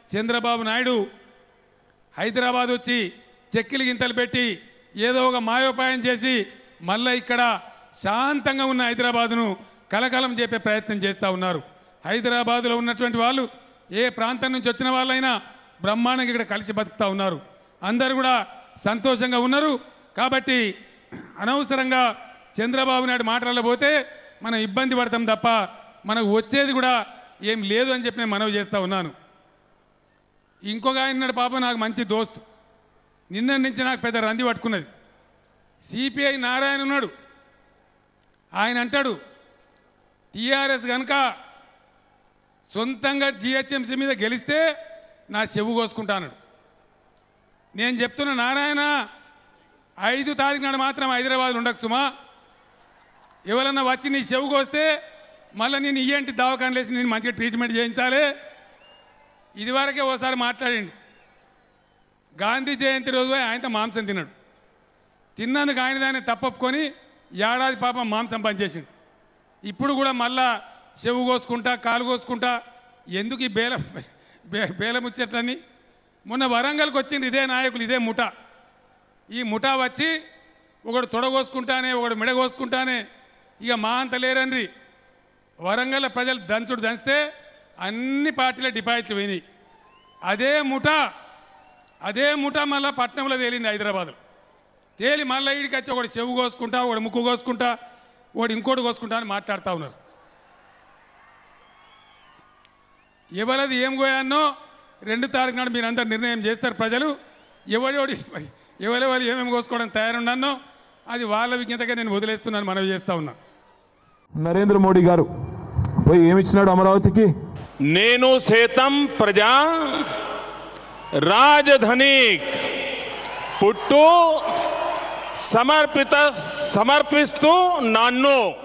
చంద్రబాబు నాయుడు హైదరాబాద్ వచ్చి చెక్కిలి గింతలు పెట్టి ఏదో ఒక మాయోపాయం చేసి మళ్ళీ ఇక్కడ శాంతంగా ఉన్న హైదరాబాదును కలకలం చెప్పే ప్రయత్నం చేస్తూ ఉన్నారు. హైదరాబాదులో ఉన్నటువంటి వాళ్ళు ఏ ప్రాంతం నుంచి వచ్చిన వాళ్ళైనా బ్రహ్మాండంగా ఇక్కడ కలిసి బతుకుతూ ఉన్నారు. అందరూ కూడా సంతోషంగా ఉన్నారు. కాబట్టి అనవసరంగా చంద్రబాబు నాయుడు మాటలలో పోతే మనం ఇబ్బంది పడతాం తప్ప మనకు వచ్చేది కూడా ఏం లేదు అని చెప్పి నేను మనవి చేస్తూ ఉన్నాను. ఇంకొక ఆయన పాపం నాకు మంచి దోస్తు, నిన్న నుంచి నాకు పెద్ద రంది పట్టుకున్నది. సిపిఐ నారాయణ ఉన్నాడు. ఆయన అంటాడు టీఆర్ఎస్ కనుక సొంతంగా జిహెచ్ఎంసీ మీద గెలిస్తే నా చెవు కోసుకుంటాను. నేను చెప్తున్న నారాయణ 5 తారీఖు నాడు మాత్రం హైదరాబాద్ ఉండకు సుమా. ఎవరన్నా వచ్చి నీ చెవు కోస్తే మళ్ళీ నేను ఇయ్యంటి దవాఖానలు వేసి నేను మంచిగా ట్రీట్మెంట్ చేయించాలి. ఇదివరకే ఓసారి మాట్లాడండి. గాంధీ జయంతి రోజు ఆయనతో మాంసం తిన్నాడు. తిన్నందుకు ఆయన తప్పొప్పుకొని ఏడాది పాపం మాంసం పనిచేసిండు. ఇప్పుడు కూడా మళ్ళా చెవు కోసుకుంటా కాలు కోసుకుంటా ఎందుకు ఈ బేల ముచ్చట్లని. మొన్న వరంగల్కి వచ్చింది ఇదే నాయకులు, ఇదే ముఠా. ఈ ముఠా వచ్చి ఒకడు తొడగోసుకుంటానే ఒకడు మెడగోసుకుంటానే ఇక మా అంత లేరండి. వరంగల్ ప్రజలు దంచుడు దంచితే అన్ని పార్టీల డిపాజిట్లు పోయినాయి. అదే ముఠా మళ్ళీ పట్నంలో తేలింది హైదరాబాద్లో. తేలి మళ్ళీ ఈడికి వచ్చి ఒకటి చెవు కోసుకుంటా ఒకటి ముక్కు కోసుకుంటా ఒకటి ఇంకోటి కోసుకుంటా అని మాట్లాడుతూ ఉన్నారు. ఎవరది ఏం కోయానో 2 తారీఖు నాడు మీరందరూ నిర్ణయం చేస్తారు ప్రజలు. ఎవరెవరు ఏమేమి కోసుకోవడం తయారున్నానో అది వాళ్ళ విజ్ఞతగా నేను వదిలేస్తున్నాను, మనవి చేస్తా ఉన్నా. నరేంద్ర మోడీ గారు పోయి ఏమిచ్చినాడు అమరావతికి? నేను సేతం ప్రజా రాజధాని పుట్టు సమర్పిస్తూ నన్ను